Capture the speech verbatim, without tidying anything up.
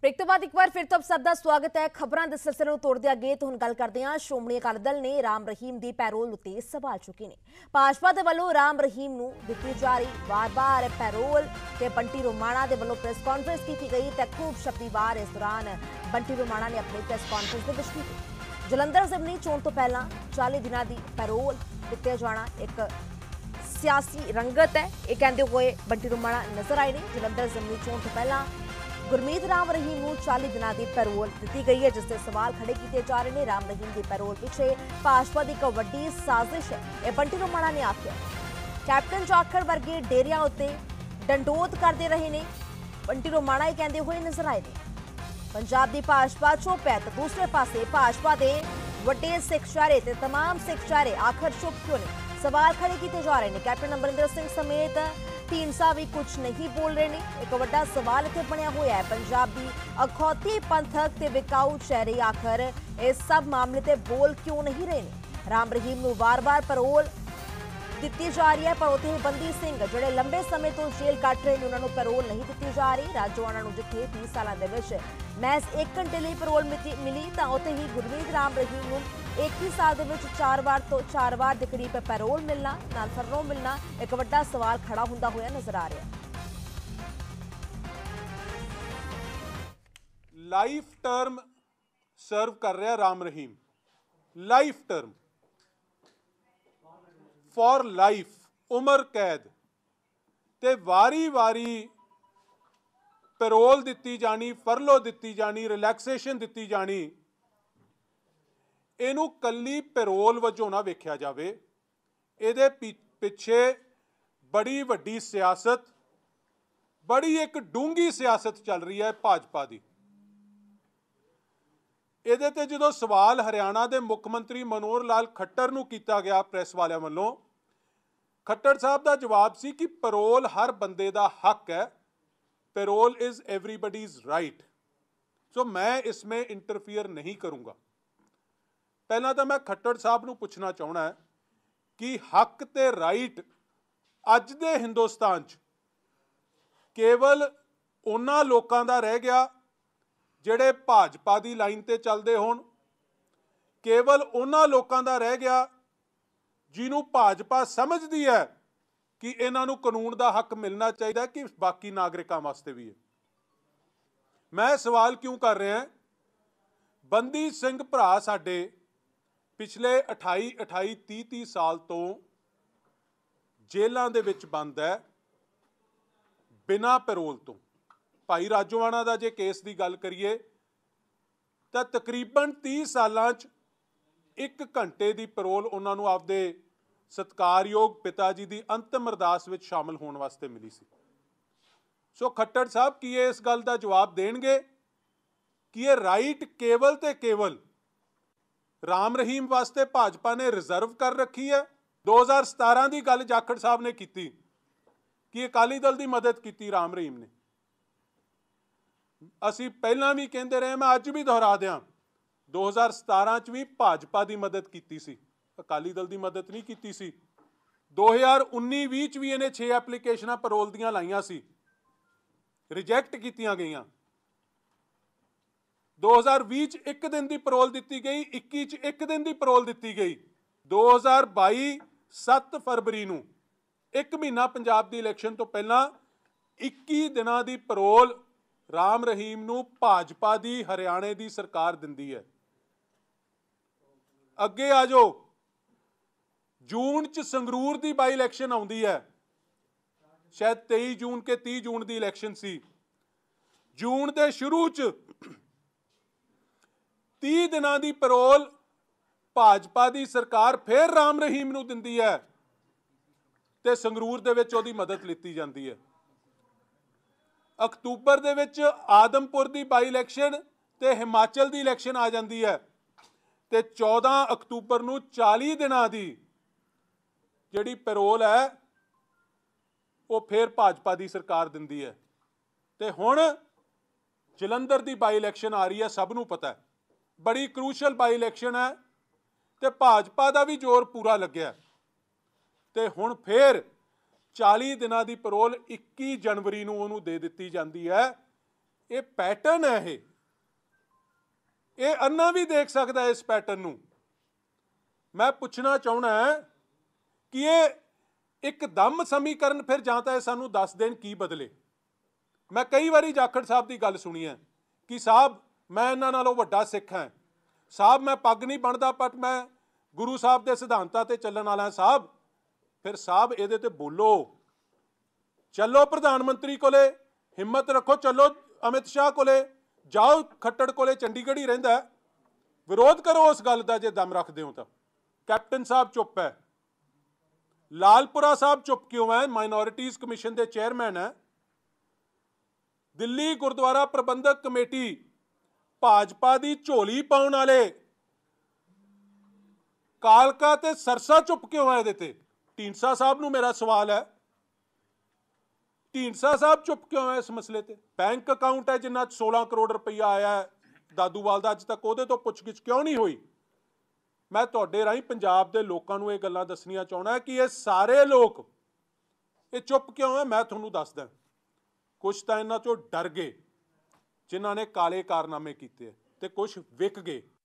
Break तो बाद एक बार फिर तो आप सब का स्वागत है। खबरों के सिलसिले में तोड़दे अगे तो हुण गल करते हैं। श्रोमणी अकाली दल ने राम रहीम की पैरोल उत्ते सवाल चुके ने। भाजपा के वलों राम रहीम नूं दित्ती जा रही बार बार पैरोल ते बंटी रोमाणा के वलों प्रेस कॉन्फ्रेंस की गई तो खूब शब्दीवार इस दौरान बंटी रोमाणा ने अपनी प्रेस कॉन्फ्रेंस की। जलंधर जिमनी चोण तो पहला चालीस दिनों की पैरोल दिते जाना एक सियासी रंगत है, ये कहते हुए बंटी रोमाणा नजर आए ने। जलंधर जिमनी चोण तो पहला गुरमीत राम रहीम नूं चालीस दिनों की पैरोल दी गई है, जिससे सवाल खड़े किए जा रहे हैं। राम रहीम की पैरोल पिछे भाजपा की एक वड्डी साजिश है, यह बंटी रोमाणा ने आख्या। कैप्टन जाखड़ वर्गे डेरिया उत्ते डंडोत करते रहे ने, बंटी रोमाणा ही कहते हुए नजर आए ने। पंजाब की भाजपा चुप है तो दूसरे पासे भाजपा के वड्डे सिख चेहरे ते तमाम सिख चेहरे आखिर चुप क्यों ने, सवाल खड़े किए जा रहे हैं। कैप्टन अमरिंदर सिंह समेत ढींडसा भी कुछ नहीं बोल रहे हैं। एक बड़ा सवाल इत्थे बनिया हुआ है, पंजाबी अखौती पंथक ते विकाऊ चेहरे आखिर इस सब मामले ते बोल क्यों नहीं रहे हैं। राम रहीम नूं बार बार पैरोल दी जा रही है, पर उत्थे बंदी सिंह जिहड़े लंबे समय तो जेल कट रहे हैं उन्होंने पैरोल नहीं दी जा रही। राजोआणा नूं जिथे तीस सालों के विच महज एक घंटे लिए पैरोल मिली तो उत्थे ही गुरमीत राम रहीम नूं एक ही साल के विच चार बार तो चार बार के करीब पैरोल मिलना नाल फरनों मिलना एक बड़ा सवाल खड़ा हुंदा होया नजर आ रहा है। लाइफ टर्म सर्व कर रहा Ram Rahim, life term for life, उम्र कैद ते वारी वारी पैरोल दिती जानी, फरलो दिती जानी, रिलैक्सेशन दिती जानी। इनू कली पैरोल वजों ना वेख्या जावे, इहदे पिछे बड़ी वड्डी सियासत, बड़ी एक डूंगी सियासत चल रही है भाजपा दी। इहदे ते जदों सवाल हरियाणा के मुख मंत्री मनोहर लाल खट्टर नूं कीता गया प्रेस वालियां वल्लों, खट्टर साहब का जवाब सी कि पैरोल हर बंदे का हक है, parole is everybody's right, so मैं इसमें इंटरफीयर नहीं करूँगा। पहला तो मैं खट्टर साहब नूं पुछना चाहना है कि हक ते राइट अज दे हिंदुस्तान च केवल उन्हां लोकां दा रह गया जिहड़े भाजपा दी लाइन ते चलदे होण, केवल उन्हां लोकां दा रह गया जिन्हों भाजपा समझदी है कि इन्हां नूं कानून दा हक मिलना चाहिए कि बाकी नागरिकां वास्ते भी है। मैं सवाल क्यों कर रहा, बंदी सिंह भरा साडे पिछले अठाई अठाई तीह तीह साल तो जेलों दे विच बंद है बिना पैरोल तो। भाई राजोआणा का जे केस की गल करिए तो तकरीबन तीह सालां च एक घंटे की पैरोल उन्होंने आपदे सत्कारयोग पिता जी की अंतिम अरदास में शामिल होने वास्ते मिली सी। सो खट्टर साहब की ये इस गल का जवाब देंगे कि ये राइट केवल ते केवल राम रहीम वास्ते भाजपा ने रिजर्व कर रखी है। दो हज़ार सतारह की गल जाखड़ साहब ने की कि अकाली दल की मदद की राम रहीम ने, असी पहला भी कहते रहे, मैं अज भी दोहरा दियां, दो हज़ार सतारह च भी भाजपा की मदद की सी, अकाली दल की मदद नहीं की सी। दो हज़ार उन्नी भी च भी इन्हें छे एप्लीकेशन पैरोल दियां लाइयां सी, रिजैक्ट कीतियां गईयां। दो हज़ार भी च एक दिन की पैरोल दी गई, इक्की च एक दिन की पैरोल दी गई। दो हज़ार बाई सत्त फरवरी नूं एक महीना पंजाब की इलैक्शन तो पहला इक्की दिनां की पैरोल राम रहीम नूं भाजपा की हरियाणे की सरकार दिंदी है। अगे आ जाओ, जून च संगरूर की बाई इलैक्शन आउंदी है, शायद तेईस जून के तीस जून की इलैक्शन सी। जून के शुरू च तीस दिनां की पैरोल भाजपा की सरकार फिर राम रहीम नूं दिंदी है ते संगरूर दे विच उहदी मदद लीती जाती है। अक्तूबर दे विच आदमपुर की बाई इलैक्शन ते हिमाचल की इलैक्शन आ जाती है ते चौदह अक्तूबर नूं चालीस दिनां की जिहड़ी पैरोल है वो फिर भाजपा की सरकार दिंदी है। ते हुण जलंधर की बाई इलैक्शन आ रही है, सब नूं पता है, बड़ी क्रूशल बाई इलैक्शन है ते भाजपा का भी जोर पूरा लग्या ते हुण फिर चालीस दिनां की पैरोल इक्की जनवरी नूं उहनूं दे दित्ती जांदी है ਇਹ ਪੈਟਰਨ ਹੈ, ਇਹ ਇਹ ਅੰਨਾ ਵੀ ਦੇਖ ਸਕਦਾ ਇਸ ਪੈਟਰਨ ਨੂੰ। ਮੈਂ ਪੁੱਛਣਾ ਚਾਹੁੰਦਾ ਕਿ ਇਹ ਇੱਕਦਮ ਸਮੀਕਰਨ ਫਿਰ ਜਾਂ ਤਾਂ ਇਹ ਸਾਨੂੰ ਦੱਸ ਦੇਣ ਕੀ ਬਦਲੇ। ਮੈਂ ਕਈ ਵਾਰੀ ਜਾਖੜ ਸਾਹਿਬ ਦੀ ਗੱਲ ਸੁਣੀ ਹੈ ਕਿ ਸਾਹਿਬ ਮੈਂ ਇਹਨਾਂ ਨਾਲੋਂ ਵੱਡਾ ਸਿੱਖ ਹਾਂ, ਸਾਹਿਬ ਮੈਂ ਪੱਗ ਨਹੀਂ ਬੰਨ੍ਹਦਾ ਪਰ ਮੈਂ ਗੁਰੂ ਸਾਹਿਬ ਦੇ ਸਿਧਾਂਤਾਂ ਤੇ ਚੱਲਣ ਵਾਲਾ। ਸਾਹਿਬ ਫਿਰ ਸਾਹਿਬ ਇਹਦੇ ਤੇ ਬੋਲੋ, ਚੱਲੋ ਪ੍ਰਧਾਨ ਮੰਤਰੀ ਕੋਲੇ, ਹਿੰਮਤ ਰੱਖੋ, ਚੱਲੋ ਅਮਿਤ ਸ਼ਾਹ ਕੋਲੇ ਜਾਓ, ਖੱਟੜ ਕੋਲੇ ਚੰਡੀਗੜ੍ਹ ਹੀ ਰਹਿੰਦਾ, ਵਿਰੋਧ ਕਰੋ ਉਸ ਗੱਲ ਦਾ ਜੇ ਦਮ ਰੱਖਦੇ ਹੋ ਤਾਂ। ਕੈਪਟਨ ਸਾਹਿਬ ਚੁੱਪ ਹੈ, ਲਾਲਪੁਰਾ ਸਾਹਿਬ ਚੁੱਪ ਕਿਉਂ ਹੈ? ਮਾਈਨੋਰਿਟੀਜ਼ ਕਮਿਸ਼ਨ ਦੇ ਚੇਅਰਮੈਨ ਹੈ। ਦਿੱਲੀ ਗੁਰਦੁਆਰਾ ਪ੍ਰਬੰਧਕ ਕਮੇਟੀ ਭਾਜਪਾ ਦੀ ਝੋਲੀ ਪਾਉਣ ਵਾਲੇ ਕਾਲਕਾ ਤੇ ਸਰਸਾ ਚੁੱਪ ਕਿਉਂ ਹੈ? ਇਹਦੇ ਤੇ ਢੀਂਡਸਾ ਸਾਹਿਬ ਨੂੰ ਮੇਰਾ ਸਵਾਲ ਹੈ, ਢੀਂਡਸਾ ਸਾਹਿਬ ਚੁੱਪ ਕਿਉਂ ਹੈ ਇਸ ਮਸਲੇ ਤੇ? ਬੈਂਕ ਅਕਾਊਂਟ ਹੈ ਜਿੰਨਾ ਸੋਲਾਂ ਕਰੋੜ ਰੁਪਈਆ ਆਇਆ ਹੈ ਦਾਦੂਵਾਲ ਦਾ, ਅੱਜ ਤੱਕ ਉਹਦੇ ਤੋਂ ਪੁੱਛਗਿੱਛ ਕਿਉਂ ਨਹੀਂ ਹੋਈ? ਮੈਂ ਤੁਹਾਡੇ ਰਾਹੀਂ ਪੰਜਾਬ ਦੇ ਲੋਕਾਂ ਨੂੰ ਇਹ ਗੱਲਾਂ ਦੱਸਣੀਆਂ ਚਾਹੁੰਦਾ ਕਿ ਇਹ ਸਾਰੇ ਲੋਕ ਇਹ ਚੁੱਪ ਕਿਉਂ ਹੈ। ਮੈਂ ਤੁਹਾਨੂੰ ਦੱਸਦਾ, ਕੁਛ ਤਾਂ ਇਹਨਾਂ ਚੋਂ ਡਰ ਗਏ ਜਿਨ੍ਹਾਂ ਨੇ ਕਾਲੇ ਕਾਰਨਾਮੇ ਕੀਤੇ ਤੇ ਕੁਛ ਵਿਕ ਗਏ।